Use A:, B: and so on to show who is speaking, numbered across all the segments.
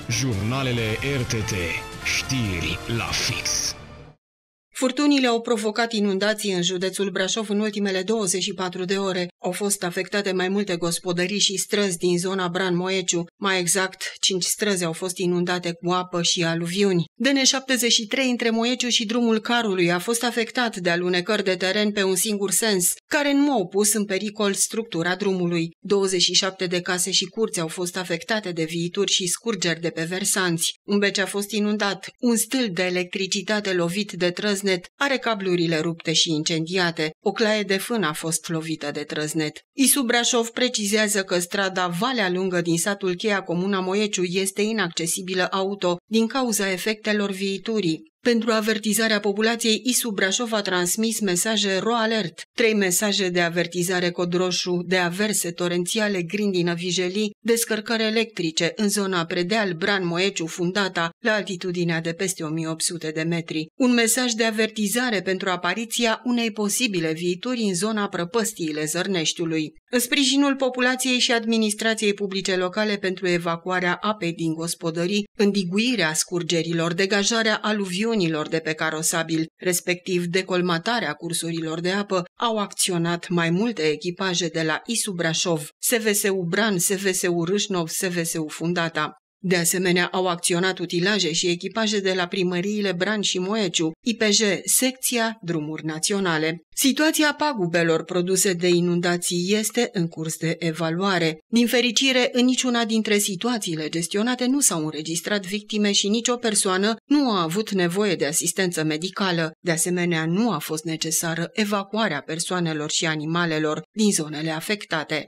A: Jurnalele RTT. Știri la fix.
B: Furtunile au provocat inundații în județul Brașov în ultimele 24 de ore. Au fost afectate mai multe gospodării și străzi din zona Bran-Moeciu. Mai exact, 5 străzi au fost inundate cu apă și aluviuni. DN73 între Moeciu și drumul Carului a fost afectat de alunecări de teren pe un singur sens, care nu au pus în pericol structura drumului. 27 de case și curți au fost afectate de viituri și scurgeri de pe versanți. Un bece a fost inundat, un stâlp de electricitate lovit de trăznet are cablurile rupte și incendiate. O claie de fân a fost lovită de trăznet. ISU Brașov precizează că strada Valea Lungă din satul Cheia, comuna Moeciu, este inaccesibilă auto din cauza efectelor viiturii. Pentru avertizarea populației, ISU Brașov a transmis mesaje RoAlert, 3 mesaje de avertizare cod roșu de averse torențiale Grindină-Vijelii, descărcări electrice în zona Predeal, Bran-Moeciu, Fundata, la altitudinea de peste 1800 de metri. Un mesaj de avertizare pentru apariția unei posibile viituri în zona Prăpăstiile Zărneștiului. În sprijinul populației și administrației publice locale pentru evacuarea apei din gospodării, îndiguirea scurgerilor, degajarea aluviunilor de pe carosabil, respectiv decolmatarea cursurilor de apă, au acționat mai multe echipaje de la ISU Brașov, SVSU Bran, SVSU Râșnov, SVSU Fundata. De asemenea, au acționat utilaje și echipaje de la primăriile Bran și Moeciu, IPJ, secția Drumuri Naționale. Situația pagubelor produse de inundații este în curs de evaluare. Din fericire, în niciuna dintre situațiile gestionate nu s-au înregistrat victime și nicio persoană nu a avut nevoie de asistență medicală. De asemenea, nu a fost necesară evacuarea persoanelor și animalelor din zonele afectate.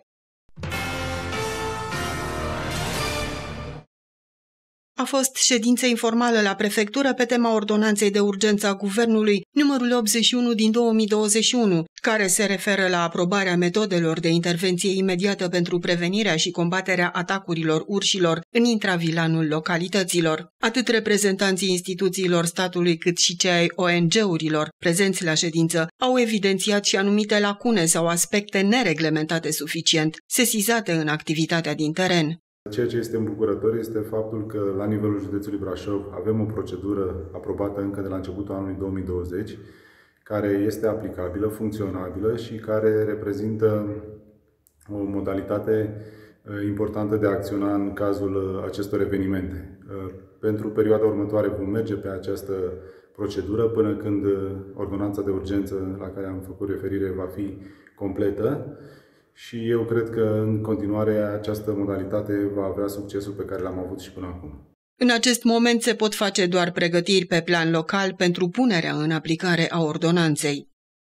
B: A fost ședință informală la prefectură pe tema ordonanței de urgență a Guvernului numărul 81 din 2021, care se referă la aprobarea metodelor de intervenție imediată pentru prevenirea și combaterea atacurilor urșilor în intravilanul localităților. Atât reprezentanții instituțiilor statului cât și cei ai ONG-urilor prezenți la ședință au evidențiat și anumite lacune sau aspecte nereglementate suficient, sesizate în activitatea din teren.
C: Ceea ce este îmbucurător este faptul că la nivelul județului Brașov avem o procedură aprobată încă de la începutul anului 2020, care este aplicabilă, funcționabilă și care reprezintă o modalitate importantă de a acționa în cazul acestor evenimente. Pentru perioada următoare vom merge pe această procedură până când ordonanța de urgență la care am făcut referire va fi completă. Și eu cred că în continuare această modalitate va avea succesul pe care l-am avut și până acum.
B: În acest moment se pot face doar pregătiri pe plan local pentru punerea în aplicare a ordonanței.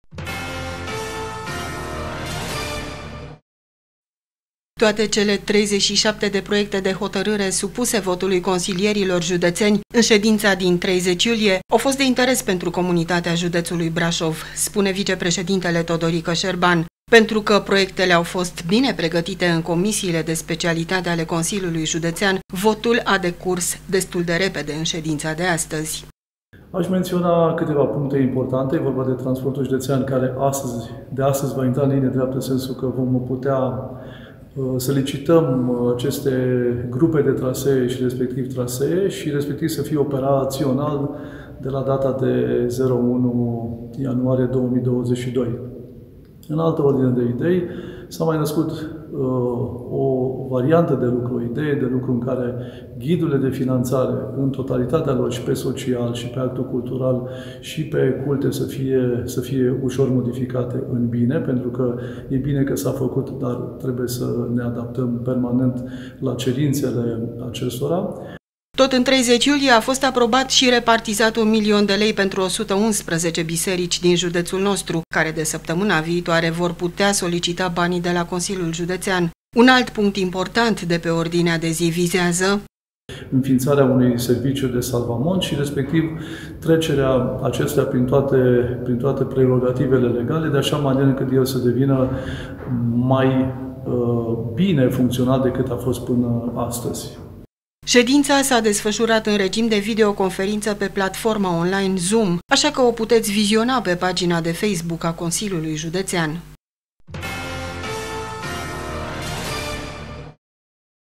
B: Toate cele 37 de proiecte de hotărâre supuse votului consilierilor județeni în ședința din 30 iulie au fost de interes pentru comunitatea județului Brașov, spune vicepreședintele Todorică Șerban. Pentru că proiectele au fost bine pregătite în comisiile de specialitate ale Consiliului Județean, votul a decurs destul de repede în ședința de astăzi.
D: Aș menționa câteva puncte importante. E vorba de transportul județean care de astăzi va intra în linie dreaptă, în sensul că vom putea să licităm aceste grupe de trasee și respectiv trasee și respectiv să fie operațional de la data de 01 ianuarie 2022. În altă ordine de idei, s-a mai născut o variantă de lucru, o idee de lucru în care ghidurile de finanțare, în totalitatea lor, și pe social, și pe actul cultural, și pe culte, să fie ușor modificate în bine, pentru că e bine că s-a făcut, dar trebuie să ne adaptăm permanent la cerințele acestora.
B: Tot în 30 iulie a fost aprobat și repartizat 1 milion de lei pentru 111 biserici din județul nostru, care de săptămâna viitoare vor putea solicita banii de la Consiliul Județean. Un alt punct important de pe ordinea de zi vizează
D: înființarea unui serviciu de salvamont și respectiv trecerea acestuia prin toate prerogativele legale, de așa manieră încât el să devină mai bine funcțional decât a fost până astăzi.
B: Ședința s-a desfășurat în regim de videoconferință pe platforma online Zoom, așa că o puteți viziona pe pagina de Facebook a Consiliului Județean.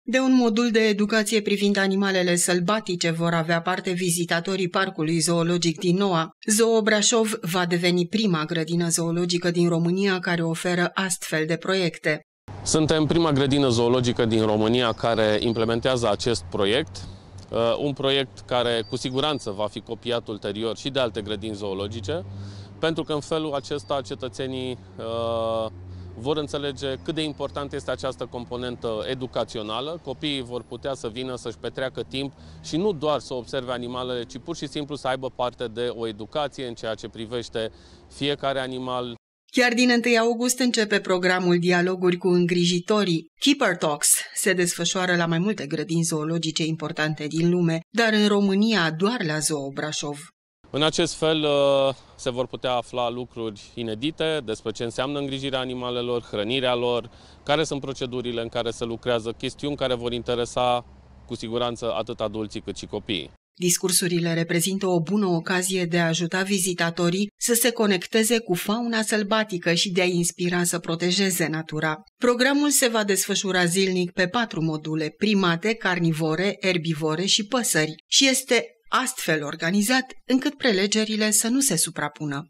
B: De un modul de educație privind animalele sălbatice vor avea parte vizitatorii Parcului Zoologic din Noua. Zoo Brașov va deveni prima grădină zoologică din România care oferă astfel de proiecte.
E: Suntem prima grădină zoologică din România care implementează acest proiect. Un proiect care cu siguranță va fi copiat ulterior și de alte grădini zoologice, pentru că în felul acesta cetățenii vor înțelege cât de important este această componentă educațională. Copiii vor putea să vină să-și petreacă timp și nu doar să observe animalele, ci pur și simplu să aibă parte de o educație în ceea ce privește fiecare animal.
B: Chiar din 1 august începe programul Dialoguri cu îngrijitorii. Keeper Talks se desfășoară la mai multe grădini zoologice importante din lume, dar în România doar la Zoo Brașov.
E: În acest fel se vor putea afla lucruri inedite despre ce înseamnă îngrijirea animalelor, hrănirea lor, care sunt procedurile în care se lucrează, chestiuni care vor interesa cu siguranță atât adulții cât și copiii.
B: Discursurile reprezintă o bună ocazie de a ajuta vizitatorii să se conecteze cu fauna sălbatică și de a inspira să protejeze natura. Programul se va desfășura zilnic pe 4 module: primate, carnivore, erbivore și păsări și este astfel organizat încât prelegerile să nu se suprapună.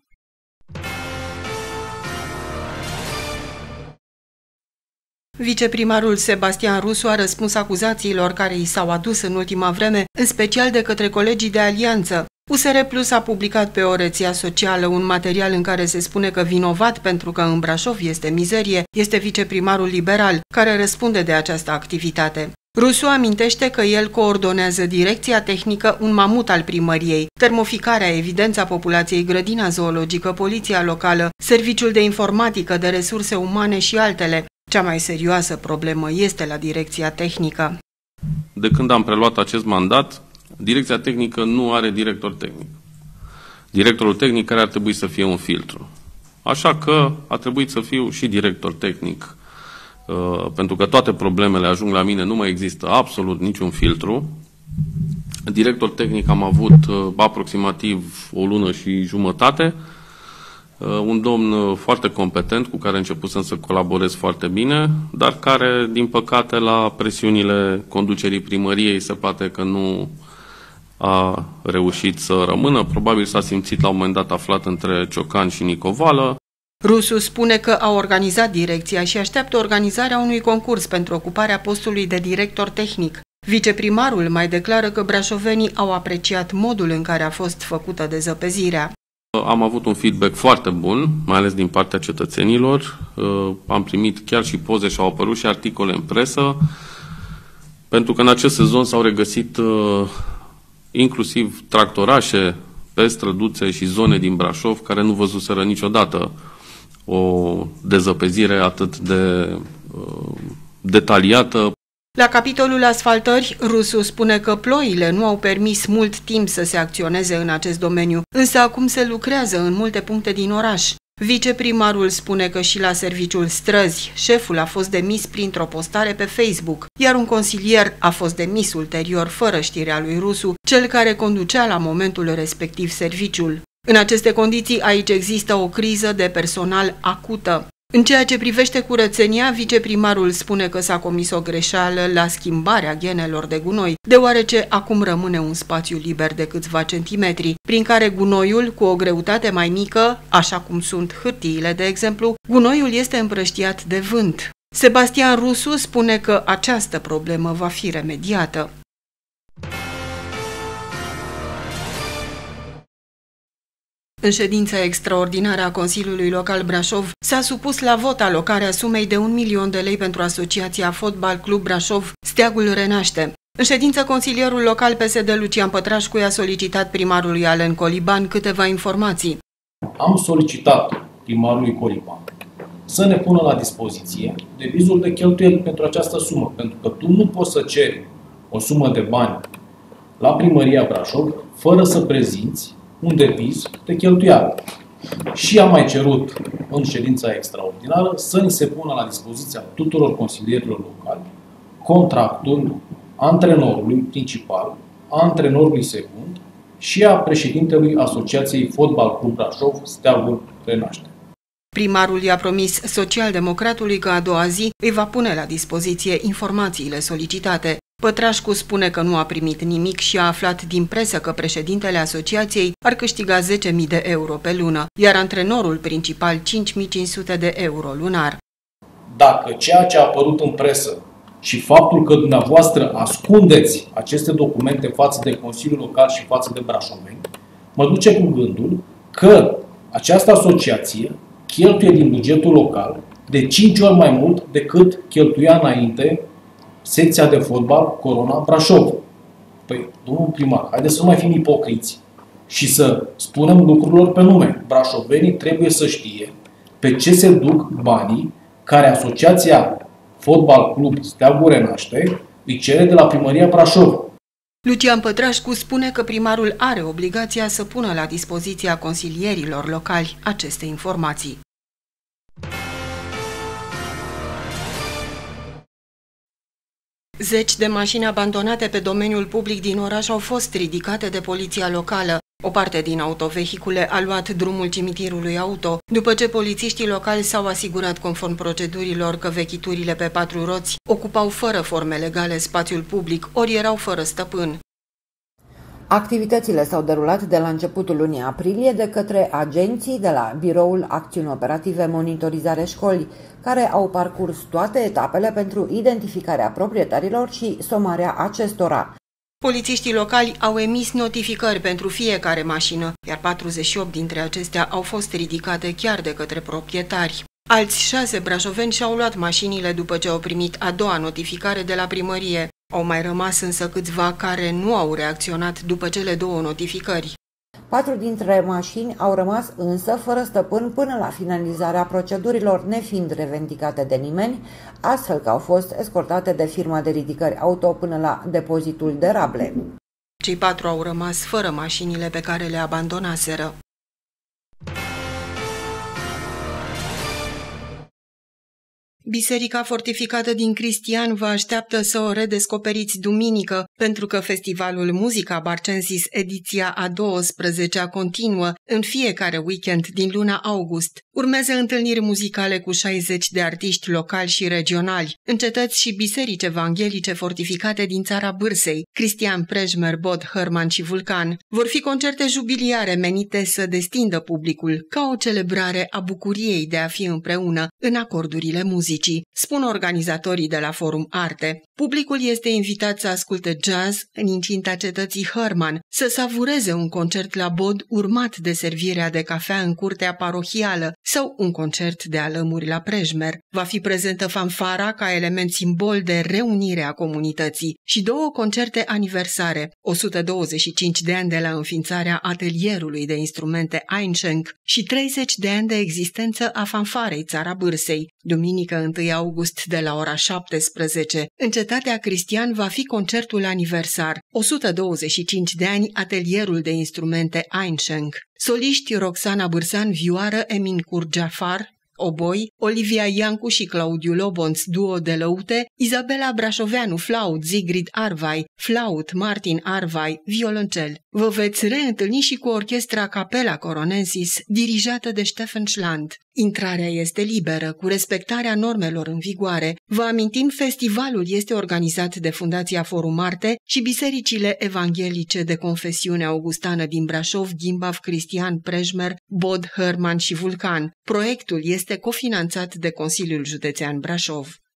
B: Viceprimarul Sebastian Rusu a răspuns acuzațiilor care i s-au adus în ultima vreme, în special de către colegii de alianță. USR Plus a publicat pe o rețea socială un material în care se spune că vinovat pentru că în Brașov este mizerie este viceprimarul liberal, care răspunde de această activitate. Rusu amintește că el coordonează direcția tehnică, un mamut al primăriei, termoficarea, evidența populației, grădina zoologică, poliția locală, serviciul de informatică, de resurse umane și altele. Cea mai serioasă problemă este la direcția tehnică.
E: De când am preluat acest mandat, direcția tehnică nu are director tehnic. Directorul tehnic care ar trebui să fie un filtru. Așa că a trebuit să fiu și director tehnic, pentru că toate problemele ajung la mine, nu mai există absolut niciun filtru. Director tehnic am avut aproximativ o lună și jumătate, un domn foarte competent cu care începusem să colaborez foarte bine, dar care, din păcate, la presiunile conducerii primăriei se poate că nu a reușit să rămână. Probabil s-a simțit la un moment dat aflat între Ciocan și Nicovală.
B: Rusu spune că a organizat direcția și așteaptă organizarea unui concurs pentru ocuparea postului de director tehnic. Viceprimarul mai declară că brașovenii au apreciat modul în care a fost făcută dezăpezirea.
E: Am avut un feedback foarte bun, mai ales din partea cetățenilor. Am primit chiar și poze și au apărut și articole în presă, pentru că în acest sezon s-au regăsit inclusiv tractorașe pe străduțe și zone din Brașov care nu văzuseră niciodată o dezăpezire atât de detaliată.
B: La capitolul asfaltări, Rusu spune că ploile nu au permis mult timp să se acționeze în acest domeniu, însă acum se lucrează în multe puncte din oraș. Viceprimarul spune că și la serviciul străzi, șeful a fost demis printr-o postare pe Facebook, iar un consilier a fost demis ulterior fără știrea lui Rusu, cel care conducea la momentul respectiv serviciul. În aceste condiții, aici există o criză de personal acută. În ceea ce privește curățenia, viceprimarul spune că s-a comis o greșeală la schimbarea ghenelor de gunoi, deoarece acum rămâne un spațiu liber de câțiva centimetri, prin care gunoiul, cu o greutate mai mică, așa cum sunt hârtiile de exemplu, gunoiul este împrăștiat de vânt. Sebastian Rusu spune că această problemă va fi remediată. În ședința extraordinară a Consiliului Local Brașov s-a supus la vot alocarea sumei de 1 milion de lei pentru Asociația Fotbal Club Brașov Steagul Renaște. În ședință, consilierul local PSD Lucian Pătrașcu i-a solicitat primarului Alen Coliban câteva informații.
F: Am solicitat primarului Coliban să ne pună la dispoziție devizul de cheltuieli pentru această sumă, pentru că tu nu poți să ceri o sumă de bani la primăria Brașov fără să prezinți un deviz de cheltuială. Și am mai cerut în ședința extraordinară să ni se pună la dispoziția tuturor consilierilor locali contractul antrenorului principal, antrenorului secund și a președintelui Asociației Fotbal Club Brașov Steagul Renaște.
B: Primarul i-a promis social-democratului că a doua zi îi va pune la dispoziție informațiile solicitate. Pătrașcu spune că nu a primit nimic și a aflat din presă că președintele asociației ar câștiga 10.000 de euro pe lună, iar antrenorul principal 5.500 de euro lunar.
F: Dacă ceea ce a apărut în presă și faptul că dumneavoastră ascundeți aceste documente față de Consiliul Local și față de brașoveni, mă duce cu gândul că această asociație cheltuie din bugetul local de 5 ori mai mult decât cheltuia înainte secția de fotbal Corona Brașov. Păi, domnul primar, haideți să nu mai fim ipocriți și să spunem lucrurilor pe nume. Brașovenii trebuie să știe pe ce se duc banii care Asociația Fotbal Club Steagul Renaște îi cere de la Primăria Brașov.
B: Lucian Pătrașcu spune că primarul are obligația să pună la dispoziția consilierilor locali aceste informații. Zeci de mașini abandonate pe domeniul public din oraș au fost ridicate de poliția locală. O parte din autovehicule a luat drumul cimitirului auto, după ce polițiștii locali s-au asigurat conform procedurilor că vechiturile pe 4 roți ocupau fără forme legale spațiul public, ori erau fără stăpân.
G: Activitățile s-au derulat de la începutul lunii aprilie de către agenții de la Biroul Acțiuni Operative Monitorizare Școli, care au parcurs toate etapele pentru identificarea proprietarilor și somarea acestora.
B: Polițiștii locali au emis notificări pentru fiecare mașină, iar 48 dintre acestea au fost ridicate chiar de către proprietari. Alți 6 brașoveni și-au luat mașinile după ce au primit a doua notificare de la primărie. Au mai rămas însă câțiva care nu au reacționat după cele 2 notificări.
G: 4 dintre mașini au rămas însă fără stăpân până la finalizarea procedurilor, nefiind revendicate de nimeni, astfel că au fost escortate de firma de ridicări auto până la depozitul de Rable.
B: Cei 4 au rămas fără mașinile pe care le abandonaseră. Biserica fortificată din Cristian vă așteaptă să o redescoperiți duminică, pentru că festivalul Musica Barcensis, ediția a 12-a, continuă în fiecare weekend din luna august. Urmează întâlniri muzicale cu 60 de artiști locali și regionali, în cetăți și biserici evanghelice fortificate din țara Bârsei, Cristian Prejmer, Bod, Hărman și Vulcan. Vor fi concerte jubiliare menite să destindă publicul ca o celebrare a bucuriei de a fi împreună în acordurile muzicii, spun organizatorii de la Forum Arte. Publicul este invitat să asculte jazz în incinta cetății Hărman, să savureze un concert la Bod urmat de servirea de cafea în curtea parohială sau un concert de alămuri la Prejmer. Va fi prezentă fanfara ca element simbol de reunire a comunității și 2 concerte aniversare, 125 de ani de la înființarea atelierului de instrumente Einschenk și 30 de ani de existență a fanfarei Țara Bârsei. Duminică 1 august de la ora 17, în cetatea Cristian va fi concertul aniversar, 125 de ani atelierul de instrumente Einschenk. Soliști Roxana Bârsan, vioară, Emin Kurjafar, oboi, Olivia Iancu și Claudiu Lobonț, duo de lăute, Izabela Brașoveanu, flaut, Zigrid Arvai, flaut, Martin Arvai, violoncel. Vă veți reîntâlni și cu orchestra Capella Coronensis, dirijată de Stefan Schland. Intrarea este liberă, cu respectarea normelor în vigoare. Vă amintim, festivalul este organizat de Fundația Forum Arte și bisericile evanghelice de confesiune augustană din Brașov, Gimbav, Cristian, Prejmer, Bod, Hărman și Vulcan. Proiectul este cofinanțat de Consiliul Județean Brașov.